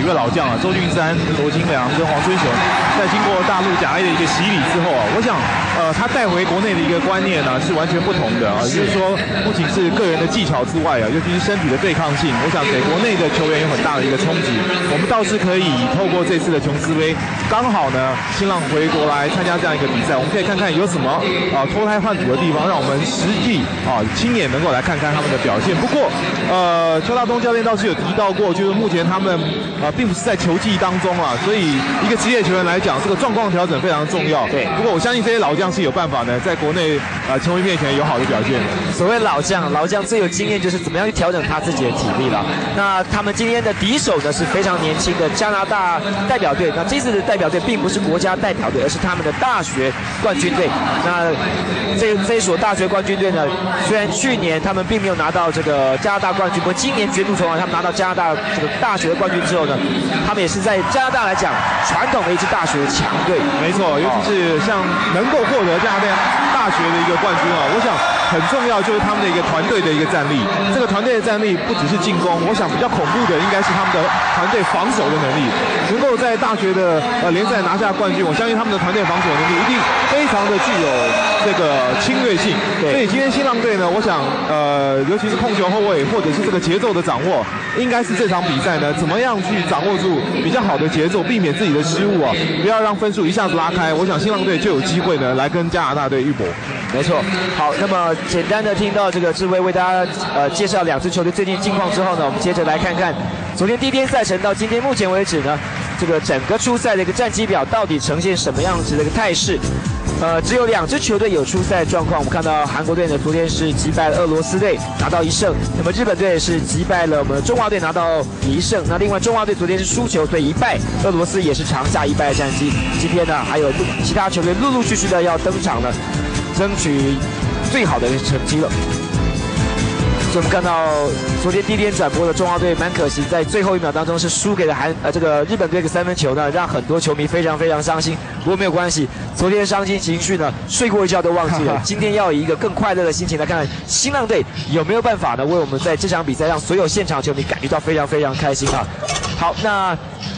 位老将啊，周俊山、罗金良跟黄春雄，在经过大陆甲 A 的一个洗礼之后啊，我想他带回国内的一个观念呢是完全不同的啊，就是说不仅是个人的技巧之外啊，尤其是身体的对抗性，我想给国内的球员有很大的一个冲击。我们倒是可以透过这次的琼斯杯，刚好呢新浪回国来参加这样一个比赛，我们可以看看有什么脱胎换骨的地方，让我们实际亲眼能够来看看他们的表现。不过邱大东教练倒是有提到过，就是目前他们并不是在球季当中啊，所以一个职业球员来讲，这个状况调整非常重要。 对， 不过我相信这些老将是有办法呢，在国内球迷面前有好的表现。 所谓老将最有经验就是怎么样去调整他自己的体力了。那他们今天的敌手呢是非常年轻的加拿大代表队。那这次的代表队并不是国家代表队，而是他们的大学冠军队。那这一所大学冠军队呢，虽然去年他们并没有拿到这个加拿大冠军，不过今年卷土重来，他们拿到加拿大这个大学的冠军之后呢，他们也是在加拿大来讲传统的一支大学的强队。 没错，尤其是像能够获得加拿大学的一个冠军啊，我想很重要就是他们的一个团队的一个战力。这个团队的战力不只是进攻，我想比较恐怖的应该是他们的团队防守的能力。能够在大学的联赛拿下冠军，我相信他们的团队防守能力一定非常的具有这个侵略性。所以今天新浪队呢，我想尤其是控球后卫或者是这个节奏的掌握，应该是这场比赛呢怎么样去掌握住比较好的节奏，避免自己的失误啊，不要让分数一下子拉开。我想新浪队就有机会呢来跟加拿大队一搏。 没错。好，那么简单的听到这个志威为大家介绍两支球队最近近况之后呢，我们接着来看看昨天第一天赛程到今天目前为止呢，这个整个初赛的一个战绩表到底呈现什么样子的一个态势。只有2支球队有出赛状况。我们看到韩国队呢，昨天是击败了俄罗斯队，拿到1胜。那么日本队是击败了我们中华队，拿到1胜。那另外中华队昨天是输球，所以1败。俄罗斯也是长下1败的战绩。今天呢，还有其他球队陆陆续续的要登场呢，争取最好的一个成绩了。所以我们看到昨天第一天转播的中华队蛮可惜，在最后1秒当中是输给了这个日本队的3分球呢，让很多球迷非常非常伤心。不过没有关系，昨天伤心情绪呢，睡过一觉都忘记了。今天要以一个更快乐的心情来看看新浪队有没有办法呢，为我们在这场比赛让所有现场球迷感觉到非常非常开心啊。好，那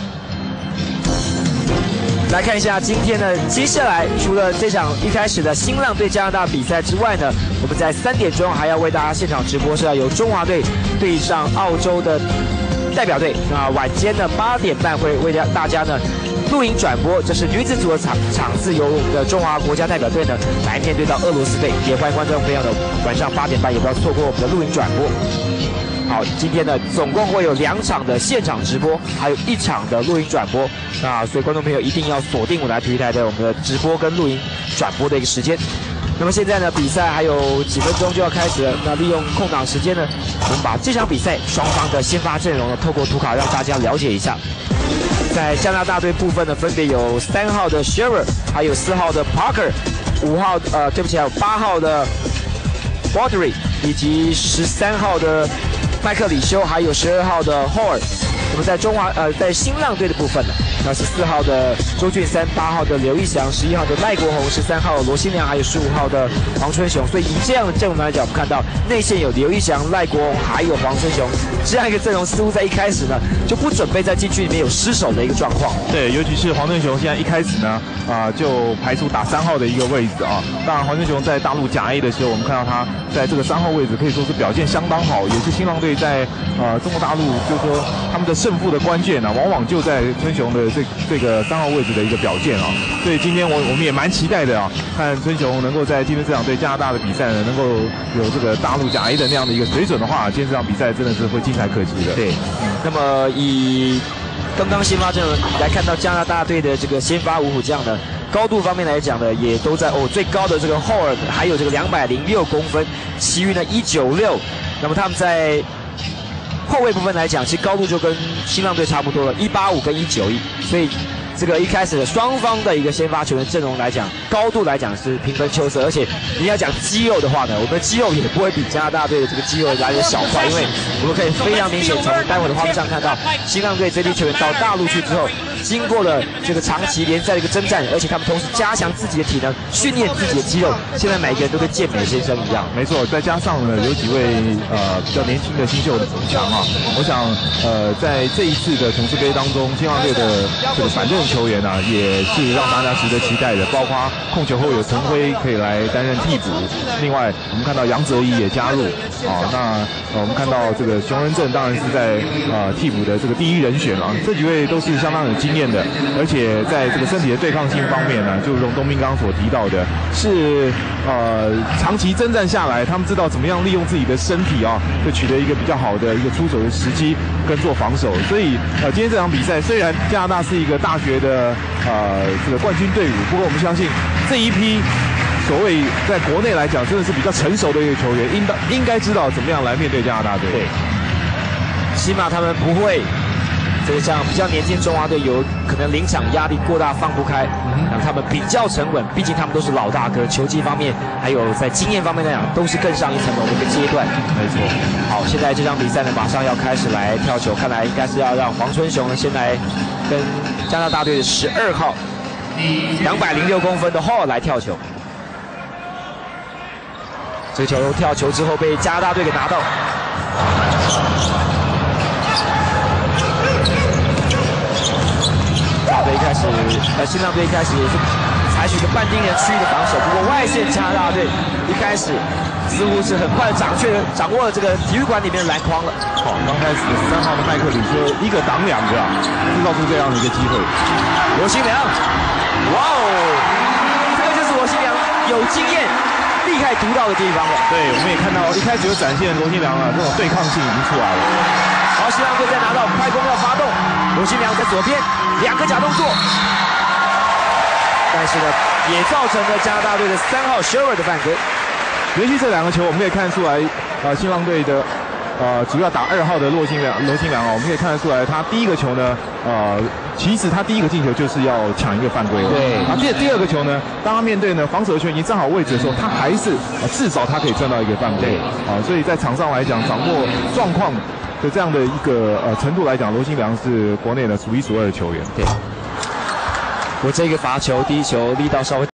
来看一下今天呢，接下来除了这场一开始的新浪对加拿大比赛之外呢，我们在3点钟还要为大家现场直播，是要由中华队对上澳洲的代表队。那晚间呢8点半会为大家呢录影转播，这是女子组的场次由我们的中华国家代表队呢来面对到俄罗斯队，也欢迎观众朋友呢晚上8点半也不要错过我们的录影转播。好，今天呢总共会有2场的现场直播，还有1场的录音转播。那所以观众朋友一定要锁定我来体育台的我们的直播跟录音转播的一个时间。那么现在呢，比赛还有几分钟就要开始了。那利用空档时间呢，我们把这场比赛双方的先发阵容呢，透过图卡让大家了解一下。在加拿大队部分呢，分别有3号的 Shearer， 还有4号的 Parker，5号对不起，还有8号的 Baudry， 以及13号的麦克里修，还有12号的 Hall。那么在在新浪队的部分呢，那14号的周俊三，8号的刘义祥，11号的赖国宏，13号罗新良，还有15号的黄春雄。所以以这样的阵容来讲，我们看到内线有刘义祥、赖国宏，还有黄春雄这样一个阵容，似乎在一开始呢就不准备在禁区里面有失手的一个状况。 对，尤其是黄春雄现在一开始呢，就排除打3号的一个位置啊。当然，黄春雄在大陆甲 A 的时候，我们看到他在这个3号位置可以说是表现相当好，也是新浪队在中国大陆就是说他们的胜负的关键啊，往往就在春雄的这个3号位置的一个表现啊。所以今天我们也蛮期待的啊，看春雄能够在今天这场对加拿大的比赛呢，能够有这个大陆甲 A 的那样的一个水准的话，今天这场比赛真的是会精彩可期的。 对，那么以刚刚先发阵容来看到加拿大队的这个先发五虎将呢，高度方面来讲呢，也都在最高的这个 Hall 还有这个206公分，其余呢196。那么他们在后卫部分来讲，其实高度就跟新浪队差不多了，185跟191。所以这个一开始的双方的一个先发球员阵容来讲，高度来讲是平分秋色，而且你要讲肌肉的话呢，我们的肌肉也不会比加拿大队的这个肌肉来的小块，因为我们可以非常明显从待会的画面上看到，新浪队这批球员到大陆去之后，经过了这个长期联赛的一个征战，而且他们同时加强自己的体能，训练自己的肌肉，现在每个人都跟健美先生一样。 没错，再加上呢有几位比较年轻的新秀的补强啊，我想在这一次的琼斯杯当中，新浪队的这个板凳球员啊，也是让大家值得期待的，包括控球后有陈辉可以来担任替补，另外我们看到杨泽一也加入啊，那我们看到这个熊仁正当然是在替补的这个第一人选啊，这几位都是相当有经验的，而且在这个身体的对抗性方面呢，就如东斌刚刚所提到的，是长期征战下来，他们知道怎么样利用自己的身体啊，就取得一个比较好的一个出手的时机跟做防守。所以今天这场比赛虽然加拿大是一个大学的这个冠军队伍，不过我们相信这一批所谓在国内来讲真的是比较成熟的一个球员，应该知道怎么样来面对加拿大队。 对，起码他们不会这个像比较年轻中华队有可能临场压力过大放不开，让他们比较沉稳，毕竟他们都是老大哥，球技方面还有在经验方面来讲都是更上一层楼的一个阶段。 没错。 好，现在这场比赛呢马上要开始来跳球，看来应该是要让黄春雄呢先来跟加拿大队的12号206公分的 Hall 来跳球。这个球跳球之后被加拿大队给拿到。一开始，新浪队一开始也是采取一个半盯人区域的防守，不过外线加拿大队一开始似乎是很快的掌握了这个体育馆里面的篮筐了。 好，刚开始3号的麦克里说一个挡2个啊，制造出这样的一个机会。 罗新良，哇哦，这个就是罗新良有经验、厉害独到的地方了。 对，我们也看到一开始就展现罗新良啊这种对抗性已经出来了。 好，新浪队再拿到快攻要发动，罗新良在左边2个假动作，但是呢，也造成了加拿大队的3号 Sherwood 的犯规。 连续这2个球，我们可以看出来，新浪队的主要打2号的罗新良啊，我们可以看得出来，他第一个球呢，其实他第一个进球就是要抢一个犯规。 对。 啊，第二个球呢，当他面对呢防守球员已经站好位置的时候，他还是至少他可以赚到一个犯规。啊，所以在场上来讲，掌握状况的这样的一个程度来讲，罗新良是国内的数1数2的球员。 对。我这个罚球第一球力道稍微